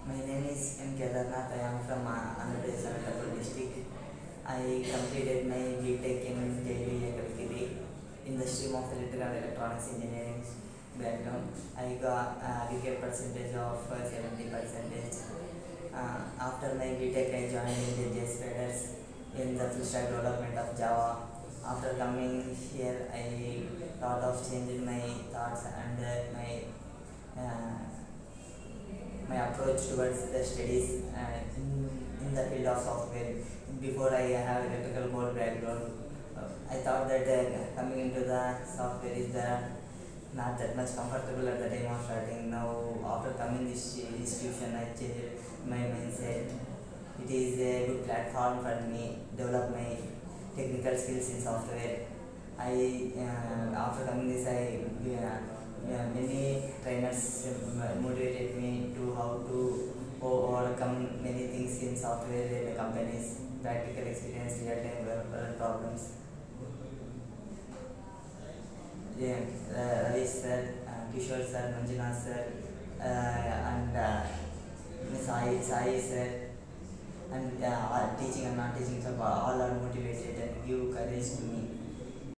My name is M. Kedarnath. I am from Andhra Pradesh, Anantapur district. I completed my BTech in JV Agri in the stream of electrical and electronics engineering background. I got aggregate percentage of 70%. After my BTech, I joined in the JS in the full stack development of Java. After coming here, I thought of changing my thoughts and my approach towards the studies in the field of software. Before I have electrical board background, I thought that coming into the software is not that much comfortable at the time of starting. Now, after coming this institution, I changed my mindset. It is a good platform for me develop my technical skills in software. I after coming this, many trainers motivated me to how to overcome many things in software in the companies, practical experience, real-time problems. Yeah, Ravi sir, Kishore sir, Manjunath sir, and Sai sir, and teaching and not teaching sir, all are motivated and give courage to me.